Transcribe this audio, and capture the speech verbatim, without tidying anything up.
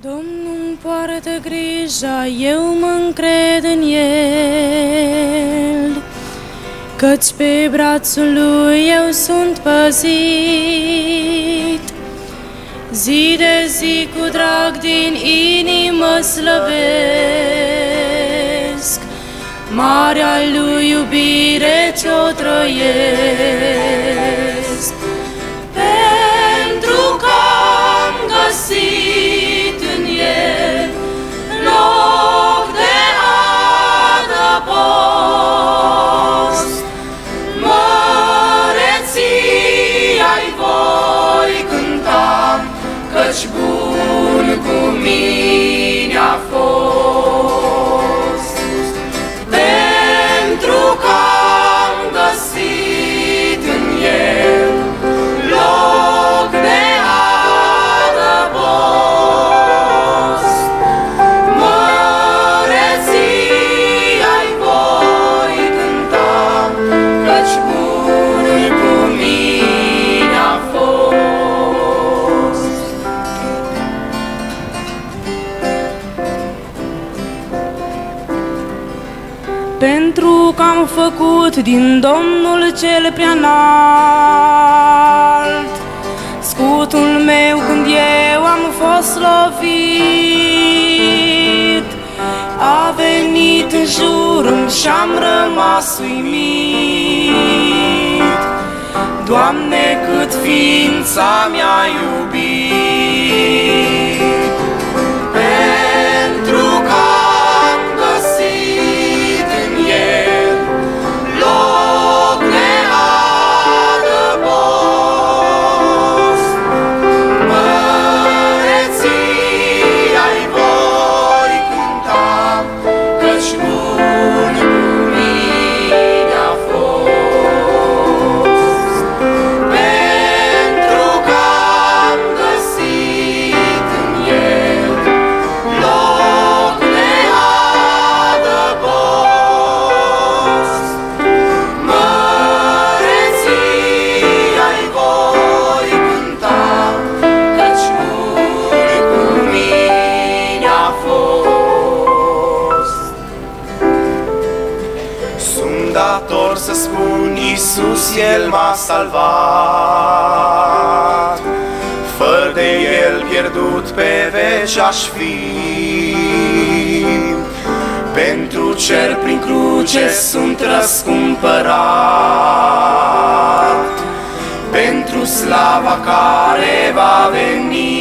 Domnul poartă grija, eu mă încred în El, căci pe brațul Lui eu sunt păzit. Zi de zi cu drag din inimă slăvesc marea Lui iubire ce-o trăiesc. Pentru că am găsit în El loc de adăpost, măreția-i voi cânta, căci bun cu mine a fost. Pentru că am găsit în El loc de adăpost, măreția-i voi cânta, căci bun cu mine a fost. Pentru că am făcut din Domnul cel preanalt scutul meu când eu am fost lovit, a venit în jurul și-am rămas uimit. Doamne, cât ființa mi-a iubit, pentru că am găsit în El loc de adăpost, măreția-i voi cânta, căci bun cu mine a fost. Pentru că am găsit în El loc de adăpost, măreția-i voi cânta, căci bun cu mine a fost. Sunt dator să spun, Iisus, El m-a salvat, fără de El pierdut pe veci aș fi. Pentru cer prin cruce sunt răscumpărat, pentru slava care va veni.